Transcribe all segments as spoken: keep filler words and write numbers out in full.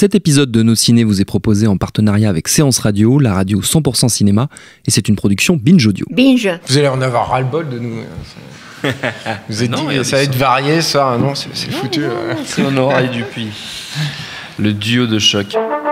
Cet épisode de Nos Ciné vous est proposé en partenariat avec Séance Radio, la radio cent pour cent cinéma, et c'est une production Binge Audio. Binge. Vous allez en avoir ras-le-bol de nous. Vous êtes non, dit, ça va être varié, ça. Non, c'est, c'est non, foutu. Non, ouais. C'est Honora et Dupuis. Le duo de choc.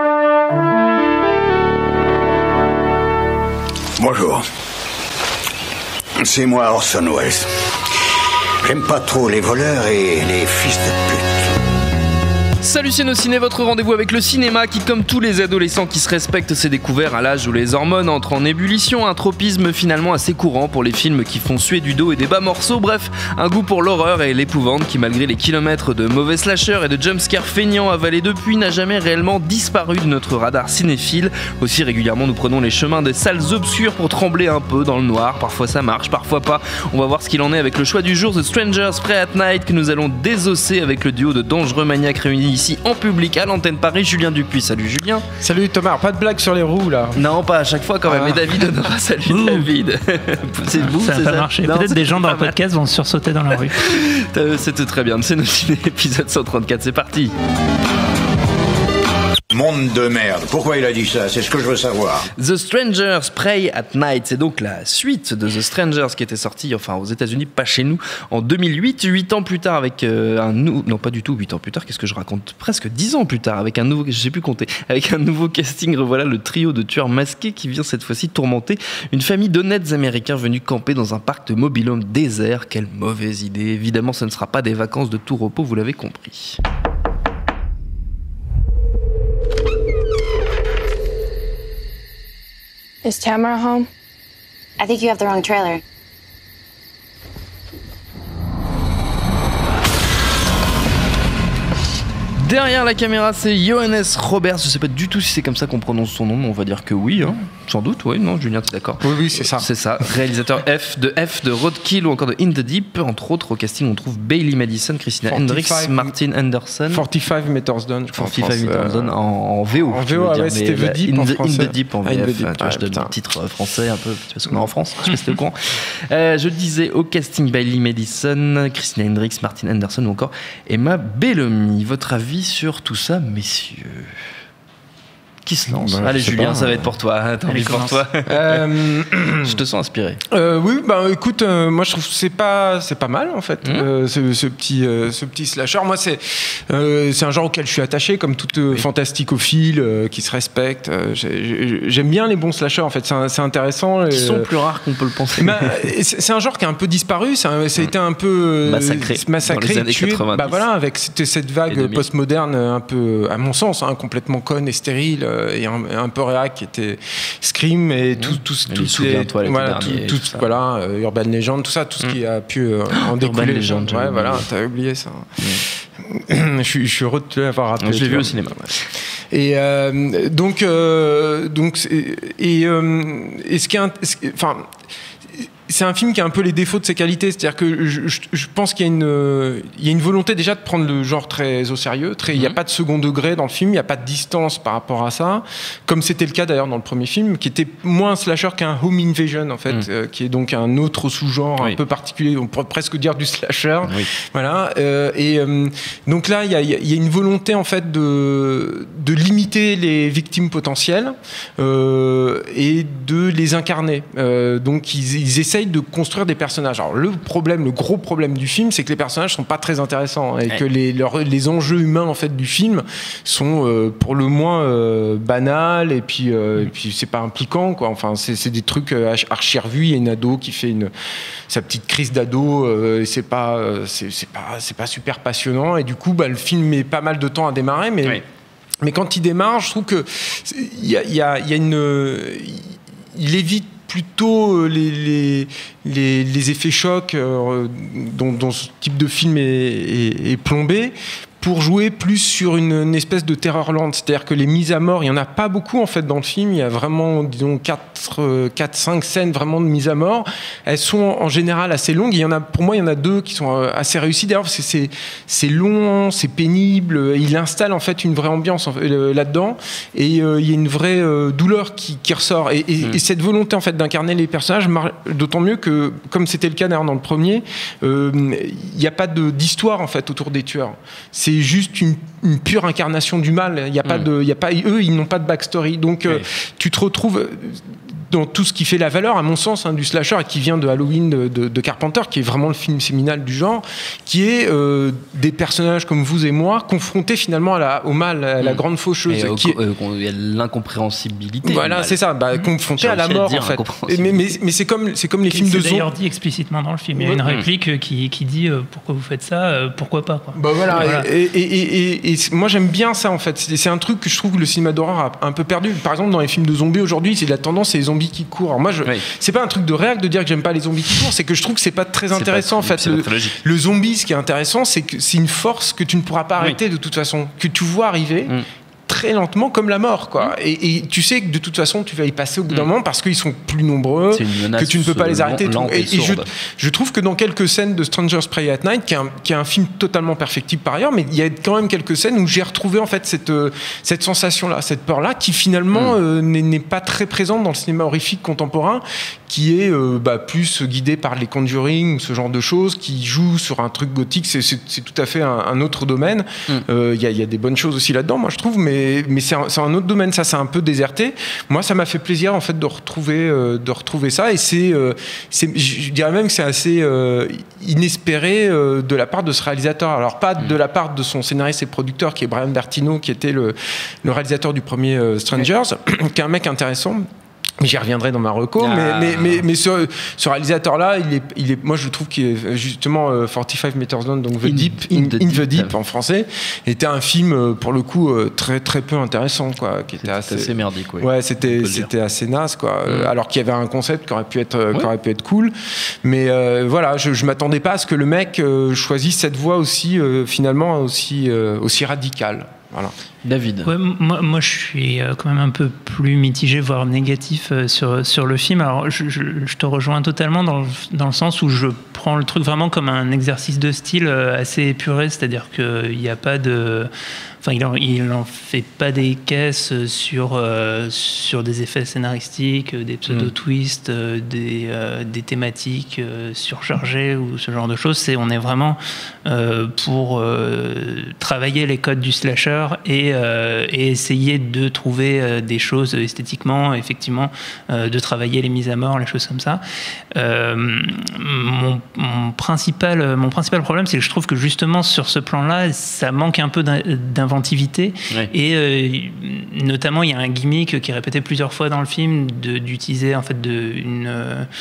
Bonjour. C'est moi Orson Welles. J'aime pas trop les voleurs et les fils de pute. Salut, c'est Nos Ciné, votre rendez-vous avec le cinéma qui, comme tous les adolescents qui se respectent, s'est découvert à l'âge où les hormones entrent en ébullition, un tropisme finalement assez courant pour les films qui font suer du dos et des bas morceaux, bref, un goût pour l'horreur et l'épouvante qui, malgré les kilomètres de mauvais slashers et de jumpscares feignants avalés depuis, n'a jamais réellement disparu de notre radar cinéphile. Aussi régulièrement, nous prenons les chemins des salles obscures pour trembler un peu dans le noir, parfois ça marche, parfois pas. On va voir ce qu'il en est avec le choix du jour, The Strangers Prey at Night, que nous allons désosser avec le duo de dangereux maniaques réunis ici en public à l'antenne Paris, Julien Dupuis. Salut Julien. Salut Thomas, pas de blague sur les roues là. Non, pas à chaque fois quand même. Ah. Et David Honora, salut Ouh. David. C'est vous, ça c'est n'a pas marché. Non, Peut-être c'est des gens dans pas le mal. podcast vont sursauter dans la rue. C'était très bien. C'est Nos Ciné, épisode cent trente-quatre. C'est parti. Monde de merde. Pourquoi il a dit ça? C'est ce que je veux savoir. The Strangers Prey at Night, c'est donc la suite de The Strangers qui était sortie, enfin aux États-Unis, pas chez nous, en deux mille huit, huit ans plus tard avec euh, un nouveau, non pas du tout huit ans plus tard, qu'est-ce que je raconte, presque dix ans plus tard avec un nouveau, je sais plus compter, avec un nouveau casting. Revoilà le trio de tueurs masqués qui vient cette fois-ci tourmenter une famille d'honnêtes Américains venus camper dans un parc de mobil-home désert. Quelle mauvaise idée. Évidemment, ce ne sera pas des vacances de tout repos, vous l'avez compris. Is Tamara home? I think you have the wrong trailer. Derrière la caméra, c'est Johannes Roberts. Je sais pas du tout si c'est comme ça qu'on prononce son nom, mais on va dire que oui, hein. Sans doute, oui, non, Julien, t'es d'accord? Oui, oui, c'est ça. C'est ça. Réalisateur F de F de Roadkill ou encore de In the Deep. Entre autres, au casting, on trouve Bailey Madison, Christina Hendricks, Martin Anderson. quarante-cinq Meters Down, je crois. quarante-cinq Meters Down en, en V O. En je V O, veux ah dire, ouais, c'était mais The Deep in en the, français. In the Deep en Ah, In the V F. Deep, Tu vois, ouais, je donne putain. le titre français un peu, parce qu'on est en France. Je sais pas si t'es au courant. Euh, je disais au casting Bailey Madison, Christina Hendricks, Martin Anderson ou encore Emma Bellamy. Votre avis sur tout ça, messieurs? Qui se lance? Bah, Allez je sais Julien, pas. ça va être pour toi. Tant Allez, pis pour commence. toi. Euh, Je te sens inspiré. euh, oui, bah écoute, euh, moi je trouve que c'est pas, c'est pas mal en fait, Mmh. euh, ce, ce petit, euh, ce petit slasher. Moi, c'est, euh, c'est un genre auquel je suis attaché, comme toute euh, fantasticophile euh, qui se respecte. Euh, j'ai- j'ai- j'aime bien les bons slashers en fait, c'est, un- c'est intéressant. Qui et, sont euh, plus rares qu'on peut le penser. Bah, c'est c'est un genre qui a un peu disparu, ça, a ça a été un peu euh, Massacré massacré dans les années tué. quatre-vingt-dix. Bah voilà, avec cette, cette Et vague deux mille. postmoderne un peu, à mon sens, hein, complètement conne et stérile euh, et un, un peu réac qui était Scream et tout, tout, Mais tout, les Souviens-toi, l'été voilà, dernier, tout, tout tout- ça. voilà, euh, Urban Legend, tout ça, tout ce qui a pu euh, en Urban découler. Legend, j'avais ouais, voilà, oublié. t'as oublié ça. je, suis, je suis heureux de te l'avoir rappelé. Je l'ai tu vu vois. au cinéma. Et euh, donc, euh, donc, c'est- et, euh, et ce qui est, int- ce qui- enfin, c'est un film qui a un peu les défauts de ses qualités, c'est-à-dire que je, je- je pense qu'il y a une, euh, il y a une volonté déjà de prendre le genre très au sérieux. Très, il n'y a Mhm. pas de second degré dans le film, il n'y a pas de distance par rapport à ça, comme c'était le cas d'ailleurs dans le premier film, qui était moins un slasher qu'un home invasion en fait, Mhm. euh, qui est donc un autre sous-genre Oui. un peu particulier, on pourrait presque dire du slasher. Oui. Voilà. euh, et euh, donc là, il y a, il y a- il y a une volonté en fait de, de limiter les victimes potentielles euh, et de les incarner. Euh, donc ils, ils essayent de construire des personnages. Alors le problème, le gros problème du film, c'est que les personnages sont pas très intéressants et Ouais. que les, leurs- les enjeux humains en fait du film sont euh, pour le moins euh, banals et puis euh, et puis c'est pas impliquant quoi. Enfin c'est c'est des trucs euh, archi revus. Il y a une ado qui fait une sa petite crise d'ado euh, et c'est pas euh, c'est c'est pas c'est pas super passionnant et du coup bah, le film met pas mal de temps à démarrer mais Oui. mais quand il démarre je trouve que c'est- il y a, il y a, il y a une euh, il évite plutôt euh, les, les, les, les effets chocs euh, dont, dont ce type de film est, est, est plombé pour jouer plus sur une, une espèce de terreur lente. C'est-à-dire que les mises à mort, il n'y en a pas beaucoup en fait dans le film. Il y a vraiment, disons, quatre cinq scènes vraiment de mise à mort. Elles sont en général assez longues. Il y en a, pour moi, il y en a deux qui sont assez réussies. D'ailleurs, c'est, c'est, c'est long, c'est pénible. Il installe en fait une vraie ambiance en fait, là-dedans. Et euh, il y a une vraie euh, douleur qui, qui ressort. Et, et, mmh. et cette volonté en fait d'incarner les personnages, d'autant mieux que, comme c'était le cas d'ailleurs dans le premier, euh, il n'y a pas de, d'histoire en fait autour des tueurs. C'est c'est juste une, une pure incarnation du mal. Il y a pas Mm. de, il y a pas, eux, ils n'ont pas de backstory. Donc, euh, Oui. tu te retrouves dans tout ce qui fait la valeur, à mon sens, hein, du slasher, et qui vient de Halloween de, de, de Carpenter, qui est vraiment le film séminal du genre, qui est euh, des personnages comme vous et moi, confrontés finalement à la, au mal, à la Mm. grande faucheuse. Et, euh, qui est- euh, il y a l'incompréhensibilité. voilà, du c'est ça, bah, confrontés J'ai à la réussi à mort, dire en fait. incompréhensible. Et Mais, mais, mais c'est comme, c'est comme les films de C'est zombies. d'ailleurs dit explicitement dans le film. Il y a une Ouais. réplique euh, qui, qui dit euh, pourquoi vous faites ça, euh, pourquoi pas. Quoi. Bah voilà, Voilà. Et, et, et, et, et moi j'aime bien ça en fait. C'est, c'est un truc que je trouve que le cinéma d'horreur a un peu perdu. Par exemple, dans les films de zombies aujourd'hui, c'est la tendance, c'est les zombies qui courent. Alors moi, je, Oui. c'est pas un truc de réac de dire que j'aime pas les zombies qui courent, c'est que je trouve que c'est pas très C'est intéressant pas- en fait. c'est pas Le, très logique. le zombie, ce qui est intéressant, c'est que c'est une force que tu ne pourras pas Oui. arrêter de toute façon, que tu vois arriver. Mm. Très lentement, comme la mort, quoi. Et, et tu sais que de toute façon, tu vas y passer au bout d'un Mm. moment parce qu'ils sont plus nombreux, C'est une menace que tu ne peux pas les arrêter. et tout. lente et Et, et je, sourde. je trouve que dans quelques scènes de Strangers Prey at Night, qui est, un, qui est un film totalement perfectible par ailleurs, mais il y a quand même quelques scènes où j'ai retrouvé en fait cette, euh, cette sensation-là, cette peur-là, qui finalement Mm. euh, n'est, n'est pas très présente dans le cinéma horrifique contemporain, qui est euh, bah, plus guidé par les Conjuring ou ce genre de choses, qui joue sur un truc gothique. C'est, c'est, c'est tout à fait un, un autre domaine. Il Mm. euh, y, a, y a des bonnes choses aussi là-dedans, moi je trouve, mais, mais c'est, un, c'est un autre domaine. Ça, c'est un peu déserté. Moi, ça m'a fait plaisir en fait de retrouver, euh, de retrouver ça, et c'est, euh, c'est, je dirais même que c'est assez euh, inespéré euh, de la part de ce réalisateur. Alors pas de la part de son scénariste et producteur qui est Brian Bertino, qui était le, le réalisateur du premier euh, Strangers, qui est un mec intéressant. Mais j'y reviendrai dans ma reco. Ah. Mais, mais, mais, mais ce, ce réalisateur-là, il est, il est, moi je trouve qu'il est justement euh, quarante-cinq Meters Down, donc The In- Deep, In In, the In the Deep. Deep en français, était un film euh, pour le coup euh, très très peu intéressant, quoi, qui était C'est assez, assez merdique, oui. ouais, On c'était peut le dire. c'était assez naze, quoi. Euh, Mm. alors qu'il y avait un concept qui aurait pu être euh, qui Ouais. aurait pu être cool, mais euh, voilà, je, je m'attendais pas à ce que le mec euh, choisisse cette voie aussi euh, finalement aussi euh, aussi radicale. Voilà. David. Ouais, moi, moi, je suis euh, quand même un peu plus mitigé, voire négatif euh, sur, sur le film. Alors, je, je, je te rejoins totalement dans le, dans le sens où je prends le truc vraiment comme un exercice de style euh, assez épuré, c'est-à-dire qu'il n'y a pas de... Enfin, il en, il en fait pas des caisses sur, euh, sur des effets scénaristiques, des pseudo-twists, euh, des, euh, des thématiques euh, surchargées ou ce genre de choses. C'est, on est vraiment euh, pour euh, travailler les codes du slasher et, euh, et essayer de trouver euh, des choses esthétiquement, effectivement, euh, de travailler les mises à mort, les choses comme ça. Euh, mon, mon, principal, mon principal problème, c'est que je trouve que justement sur ce plan-là, ça manque un peu d'inventivité. Ouais. Et euh, notamment, il y a un gimmick qui est répété plusieurs fois dans le film de, d'utiliser en fait de, une,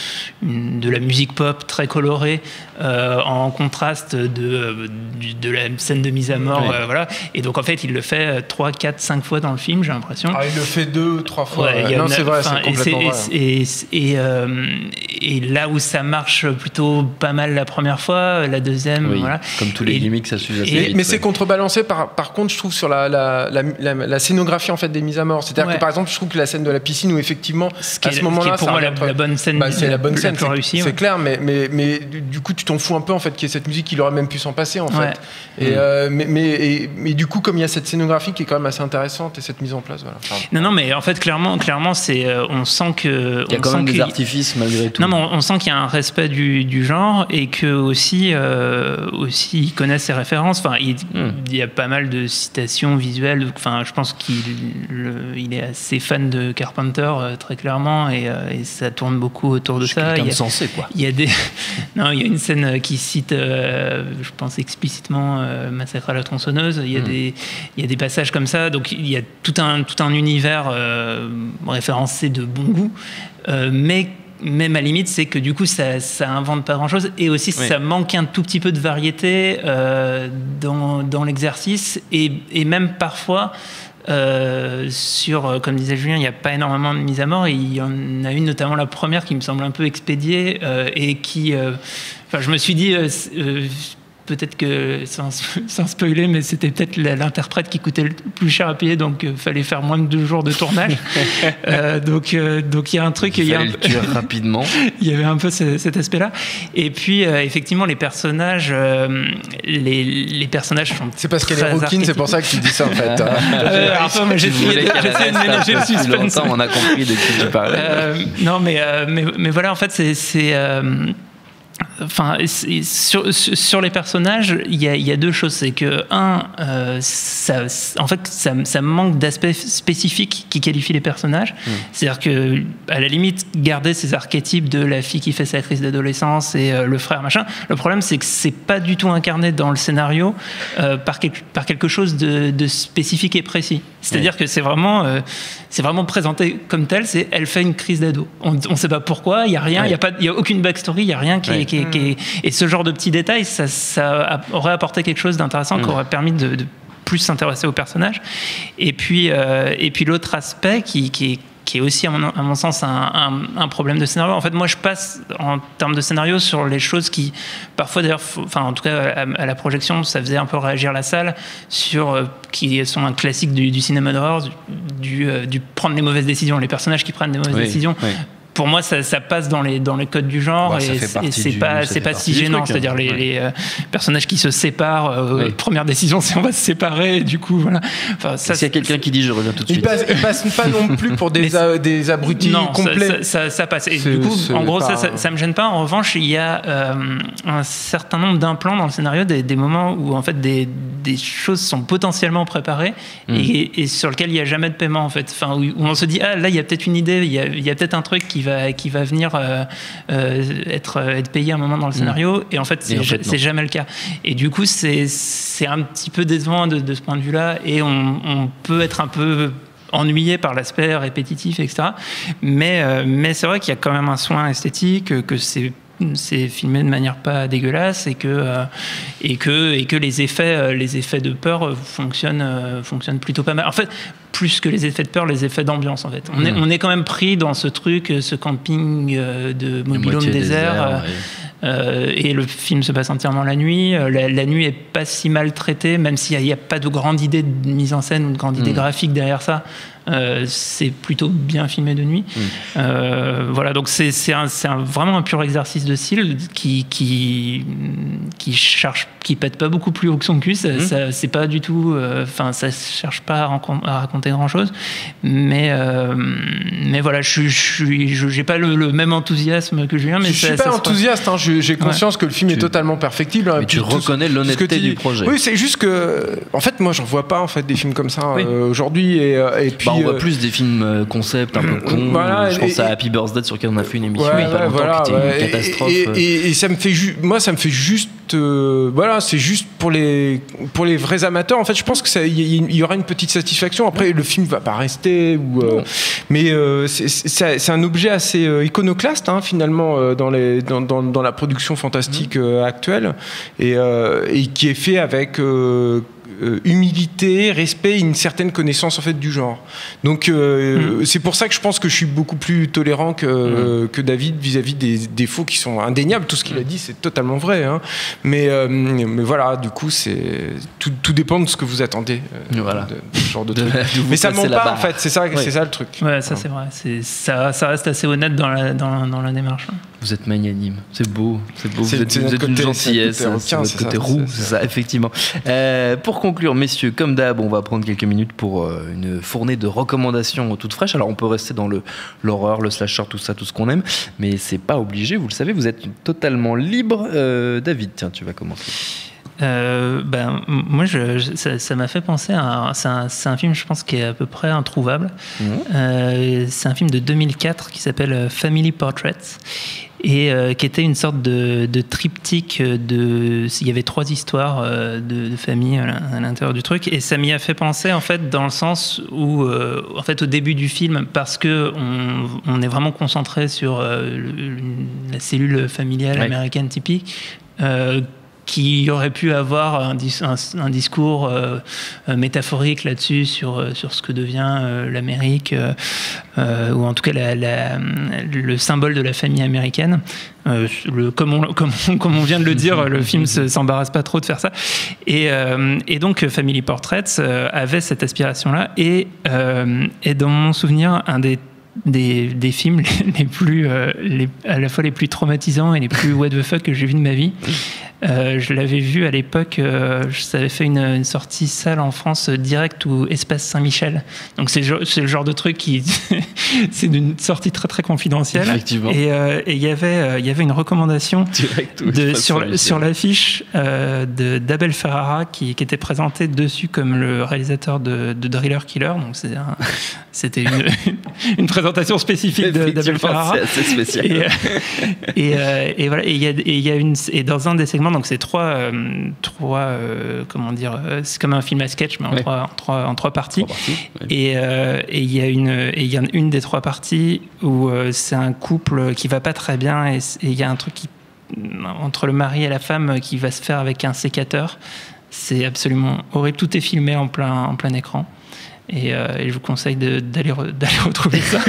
une, de la musique pop très colorée euh, en contraste de, de, de la scène de mise à mort. Ouais. Euh, voilà. Et donc, en fait, il le fait trois, quatre, cinq fois dans le film, j'ai l'impression. Ah, il le fait deux, trois fois. Ouais, il y a non, une- c'est vrai, enfin, c'est complètement et, vrai. et, et, et, euh, et là où ça marche plutôt pas mal la première fois, la deuxième, Oui, voilà. comme tous les Et- gimmicks, ça s'use assez et- Mais, vite. mais ouais. c'est contrebalancé par, par contre, je trouve, sur la, la, la, la, la scénographie en fait, des mises à mort. C'est-à-dire Ouais. que par exemple, je trouve que la scène de la piscine où effectivement, Ce qui à est- ce ce qui moment-là, est pour ça moi la, revient- la bonne scène, bah, c'est la bonne scène, plus c'est, réussie. c'est ouais. clair, mais, mais, mais du du coup, tu t'en fous un peu en fait qu'il y ait cette musique, il aurait même pu s'en passer en fait. Ouais. Et, Mm. euh, mais, mais, et- mais du coup, comme il y a cette scénographie qui est quand même assez intéressante et cette mise en place, voilà. Pardon. Non, non, mais en fait, clairement, clairement, c'est, euh, on sent que, Il y a on quand sent même des qu'il- artifices malgré tout. Non, mais on, on sent qu'il y a un respect du, du genre et que aussi, euh, aussi, ils connaissent ses références. Enfin, il, Mm. il y a pas mal de citations visuelles. Enfin, je pense qu'il le- il est assez fan de Carpenter euh, très clairement et, euh, et ça tourne beaucoup autour de C'est ça. quelqu'un Il y de a- sensé, quoi. Il y a des non, il y a une scène qui cite, euh, je pense explicitement euh, Massacre à la tronçonneuse. Il y a Mm. des, il y a des passages comme ça. Donc il y a tout un tout un univers euh, référencé de bon goût, euh, mais même à la limite, c'est que du coup, ça, ça invente pas grand-chose. Et aussi, Oui. ça manque un tout petit peu de variété euh, dans, dans l'exercice. Et, et même parfois, euh, sur, comme disait Julien, il n'y a pas énormément de mises à mort. Et il y en a une, notamment la première, qui me semble un peu expédiée euh, et qui... euh, Enfin, je me suis dit... euh, euh, peut-être que, sans, sans spoiler, mais c'était peut-être la- l'interprète qui coûtait le plus cher à payer, donc il fallait faire moins de deux jours de tournage. euh, donc euh, donc il y a un truc... Il il y a fallait un- le tuer rapidement. il y avait un peu ce- cet aspect-là. Et puis, euh, effectivement, les personnages, euh, les, les personnages sont C'est parce qu'elle est très rouquine, c'est pour ça que tu dis ça en fait. hein. Euh, alors, toi, moi, j'ai Tu voulais essayé de- qu'elle j'ai essayé de reste un ménager le peu plus suspense. longtemps, on a compris de qui tu parlais. Euh, non, mais, euh, mais, mais voilà, en fait, c'est... c'est, euh, enfin, sur, sur les personnages, il y a, y a deux choses. C'est que, un, euh, ça, en fait, ça, ça manque d'aspects spécifiques qui qualifient les personnages. Mmh. C'est-à-dire que, à la limite, garder ces archétypes de la fille qui fait sa crise d'adolescence et euh, le frère, machin. Le problème, c'est que c'est pas du tout incarné dans le scénario euh, par, quel, par quelque chose de, de spécifique et précis. C'est-à-dire mmh. que c'est vraiment, euh, c'est vraiment présenté comme tel. C'est elle fait une crise d'ado. On ne sait pas pourquoi. Il y a rien. Il ouais. y a pas. Il y a aucune backstory. Il y a rien qui, ouais. est, qui, est, qui est. Et ce genre de petits détails, ça, ça aurait apporté quelque chose d'intéressant, mmh. qui aurait permis de, de plus s'intéresser au personnage. Et puis, euh, et puis l'autre aspect qui, qui est qui est aussi, à mon, à mon sens, un, un, un problème de scénario. En fait, moi, je passe, en termes de scénario, sur les choses qui, parfois, d'ailleurs, enfin, en tout cas, à, à la projection, ça faisait un peu réagir la salle, sur, euh, qui sont un classique du, du cinéma d'horreur, du, du, euh, du prendre les mauvaises décisions, les personnages qui prennent des mauvaises oui, décisions. Oui. Pour moi, ça, ça passe dans les, dans les codes du genre, bah, et, et c'est pas, c'est pas si gênant. C'est-à-dire les, ouais. les euh, personnages qui se séparent, euh, oui. première décision, c'est on va se séparer, et du coup, voilà. Enfin, ça, s'il y a quelqu'un qui dit je reviens tout de suite. Ils passent, ils passent pas non plus pour des, a, des abrutis non, complets. Ça, ça, ça passe. Et du coup, en gros, pas... ça, ça, ça me gêne pas. En revanche, il y a euh, un certain nombre d'implants dans le scénario, des, des moments où en fait des, des choses sont potentiellement préparées mm. et, et sur lesquelles il n'y a jamais de paiement en fait. Enfin, où, où on se dit ah là, il y a peut-être une idée, il y a, il y a peut-être un truc qui va, qui va venir Euh, euh, être, être payé à un moment dans le scénario mmh. et en fait c'est, en fait, c'est jamais le cas et du coup c'est, c'est un petit peu décevant de, de ce point de vue là et on, on peut être un peu ennuyé par l'aspect répétitif etc mais, euh, mais c'est vrai qu'il y a quand même un soin esthétique, que c'est c'est filmé de manière pas dégueulasse et que euh, et que et que les effets euh, les effets de peur fonctionnent euh, fonctionnent plutôt pas mal. En fait, plus que les effets de peur, les effets d'ambiance en fait. On mmh. est on est quand même pris dans ce truc, ce camping euh, de mobil-home désert. désert euh, ouais. Euh, et le film se passe entièrement la nuit. La, la nuit est pas si mal traitée, même s'il n'y a, a pas de grande idée de mise en scène ou de grande idée mmh. graphique derrière ça. Euh, c'est plutôt bien filmé de nuit. Mmh. Euh, voilà, donc c'est, c'est, un, c'est un, vraiment un pur exercice de style qui qui qui cherche, qui pète pas beaucoup plus haut que son cul. Ça, mmh. ça, c'est pas du tout. Enfin, euh, ça cherche pas à, rancon- à raconter grand chose. Mais euh, mais voilà, je suis, je, j'ai pas le, le même enthousiasme que Julien. Mais je suis pas enthousiaste. Hein, je, j'ai conscience ouais. que le film tu, est totalement perfectible. Mais tu reconnais tout, l'honnêteté du projet. Oui, c'est juste que, en fait, moi, j'en vois pas en fait des films comme ça oui. euh, aujourd'hui et, et puis. Bah, on voit plus des films concept un peu cons. Voilà, je pense et, à Happy Birthday sur lequel on a fait une émission ouais, il n'y a pas longtemps voilà, qui était ouais, une catastrophe. Et, et, et ça me fait ju- moi ça me fait juste euh, voilà, c'est juste pour les pour les vrais amateurs. En fait, je pense que ça il y, y aura une petite satisfaction. Après, ouais. le film va pas rester ou euh, mais euh, c'est, c'est, c'est un objet assez euh, iconoclaste hein, finalement euh, dans les dans, dans dans la production fantastique mmh. euh, actuelle et euh, et qui est fait avec euh, Euh, humilité, respect et une certaine connaissance en fait du genre. Donc euh, mmh. c'est pour ça que je pense que je suis beaucoup plus tolérant que, mmh. que David vis-à-vis des défauts qui sont indéniables. Tout ce qu'il a dit c'est totalement vrai, hein. mais, euh, mais voilà, du coup c'est tout, tout dépend de ce que vous attendez euh, voilà. de, de ce genre de, de truc. Mais ça ment pas en fait, c'est ça, oui. c'est ça le truc. Ouais, ça c'est vrai. C'est, ça, ça reste assez honnête dans la, dans, dans la démarche. Vous êtes magnanime, c'est beau, c'est beau. C'est, vous êtes, c'est vous êtes côté, une gentillesse, c'est c'est votre côté roux, c'est, c'est ça, effectivement. Euh, pour conclure, messieurs, comme d'hab, on va prendre quelques minutes pour euh, une fournée de recommandations toutes fraîches. Alors, on peut rester dans le, l'horreur, le slasher, tout ça, tout ce qu'on aime, mais c'est pas obligé, vous le savez, vous êtes totalement libre. Euh, David, tiens, tu vas commencer. Euh, ben, moi, je, je, ça, ça m'a fait penser à. C'est un, c'est un film, je pense, qui est à peu près introuvable. Mmh. Euh, c'est un film de deux mille quatre qui s'appelle Family Portraits et euh, qui était une sorte de, de triptyque. De, il y avait trois histoires euh, de, de famille à, à l'intérieur du truc, et ça m'y a fait penser en fait dans le sens où, euh, en fait, au début du film, parce que on, on est vraiment concentré sur euh, le, la cellule familiale ouais. américaine typique. Euh, qui aurait pu avoir un, dis- un, un discours euh, métaphorique là-dessus sur, sur ce que devient euh, l'Amérique, euh, euh, ou en tout cas la, la, le symbole de la famille américaine. Euh, le, comme, on, comme, on, comme on vient de le dire, le film ne s'embarrasse pas trop de faire ça. Et, euh, et donc Family Portraits euh, avait cette aspiration-là, et, euh, et dans mon souvenir, un des Des, des films les, les plus, euh, les, à la fois les plus traumatisants et les plus what the fuck que j'ai vu de ma vie. Euh, je l'avais vu à l'époque, euh, ça avait fait une, une sortie salle en France euh, direct ou Espace Saint-Michel. Donc c'est, c'est le genre de truc qui c'est une sortie très très confidentielle. Effectivement. Et euh, il y avait euh, il y avait une recommandation direct ou de, Espace sur Saint-Michel. sur l'affiche euh, de d'Abel Ferrara qui, qui était présenté dessus comme le réalisateur de, de Driller Killer. Donc c'est un, c'était une, une présentation spécifique de, d'Abel Ferrara. C'est assez spécial. Et, euh, et, euh, et voilà. Et il y a et il y a une et dans un des segments, donc c'est trois euh, trois euh, comment dire, euh, c'est comme un film à sketch mais en ouais. trois en trois en trois parties. Trois parties ouais. Et euh, et il y a une et il y a une des trois parties où euh, c'est un couple qui va pas très bien et il y a un truc qui entre le mari et la femme qui va se faire avec un sécateur. C'est absolument horrible. Tout est filmé en plein, en plein écran. Et, euh, et je vous conseille de, d'aller, re, d'aller retrouver ça.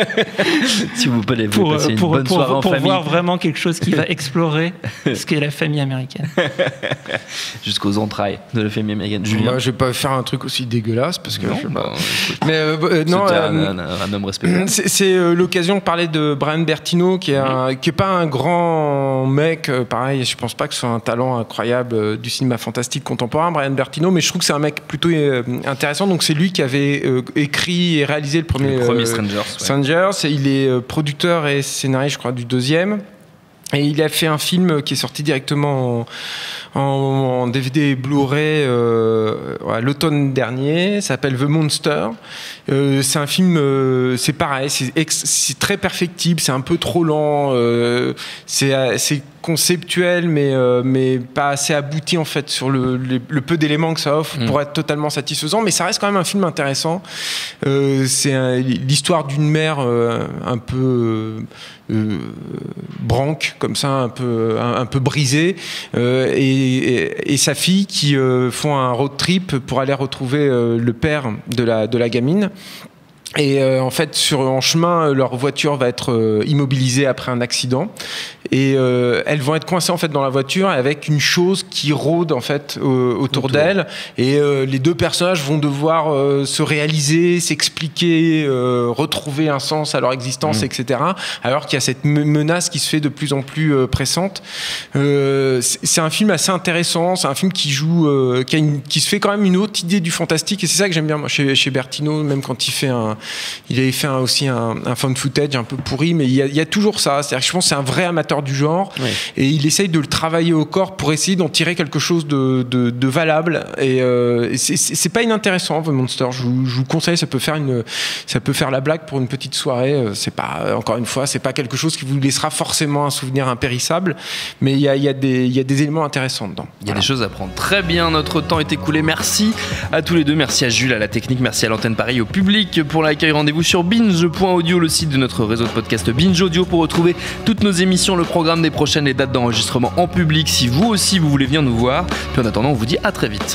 Si vous voulez vous pour, passer une pour, bonne pour, soirée en pour famille. voir vraiment quelque chose qui va explorer ce qu'est la famille américaine. Jusqu'aux entrailles de la famille américaine. Julien. Moi, je vais pas faire un truc aussi dégueulasse parce que non, je sais bah, pas. écoute, Mais euh, euh, non, c'était euh, un, un, un homme respectable. C'est, c'est euh, l'occasion de parler de Brian Bertino, qui est, un, qui est pas un grand mec, euh, pareil, je pense pas que ce soit un talent incroyable euh, du cinéma fantastique contemporain, Brian Bertino, mais je trouve que c'est un mec plutôt euh, intéressant. Donc c'est lui qui avait euh, écrit et réalisé le premier, le premier euh, Strangers. Ouais. Strangers. Il est euh, producteur et scénariste, je crois, du deuxième. Et il a fait un film qui est sorti directement en, en, en D V D et Blu-ray euh, à l'automne dernier. Ça s'appelle The Monster. Euh, c'est un film, euh, c'est pareil, c'est, ex, c'est très perfectible, c'est un peu trop lent, euh, c'est, c'est conceptuel, mais, euh, mais pas assez abouti en fait sur le, le, le peu d'éléments que ça offre mmh. pour être totalement satisfaisant. Mais ça reste quand même un film intéressant. Euh, c'est un, l'histoire d'une mère euh, un peu euh, branque, comme ça, un peu, un, un peu brisée, euh, et, et, et sa fille qui euh, font un road trip pour aller retrouver euh, le père de la, de la gamine. Et euh, en fait, sur, en chemin, leur voiture va être euh, immobilisée après un accident. Et euh, elles vont être coincées en fait dans la voiture avec une chose qui rôde en fait euh, autour, autour d'elles. Et euh, les deux personnages vont devoir euh, se réaliser, s'expliquer, euh, retrouver un sens à leur existence, mmh. et cetera. Alors qu'il y a cette menace qui se fait de plus en plus euh, pressante. Euh, c'est, c'est un film assez intéressant. C'est un film qui joue, euh, qui, a une, qui se fait quand même une autre idée du fantastique. Et c'est ça que j'aime bien moi, chez, chez Bertino, même quand il fait un Il avait fait un, aussi un, un found footage un peu pourri, mais il y a, il y a toujours ça. C'est-à-dire que je pense que c'est un vrai amateur du genre, ouais. Et il essaye de le travailler au corps pour essayer d'en tirer quelque chose de, de, de valable. Et, euh, et c'est, c'est pas inintéressant, The Monster. Je vous, je vous conseille, ça peut faire une, ça peut faire la blague pour une petite soirée. C'est pas, encore une fois, c'est pas quelque chose qui vous laissera forcément un souvenir impérissable, mais il y a, il y a des, il y a des éléments intéressants dedans. Il y a voilà. des choses à prendre. Très bien, notre temps est écoulé. Merci à tous les deux. Merci à Jules, à la technique. Merci à l'antenne Paris, au public pour l'accueil. Rendez-vous sur binge point audio, le site de notre réseau de podcast Binge Audio, pour retrouver toutes nos émissions, le programme des prochaines, les dates d'enregistrement en public, si vous aussi vous voulez venir nous voir. Puis en attendant, on vous dit à très vite.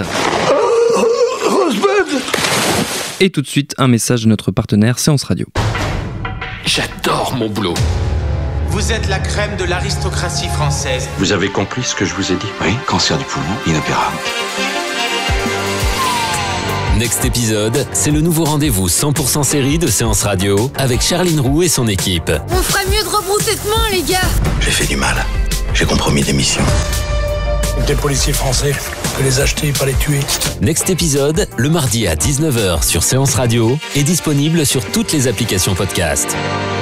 Et tout de suite, un message de notre partenaire Séance Radio. J'adore mon boulot. Vous êtes la crème de l'aristocratie française. Vous avez compris ce que je vous ai dit? Oui, cancer du poumon, inopérable. Next épisode, c'est le nouveau rendez-vous cent pour cent série de Séance Radio avec Charline Roux et son équipe. On ferait mieux de rebrousser de main, les gars. J'ai fait du mal. J'ai compromis des missions. Des policiers français, on peut les acheter, pas les tuer. Next épisode, le mardi à dix-neuf heures sur Séance Radio, est disponible sur toutes les applications podcast.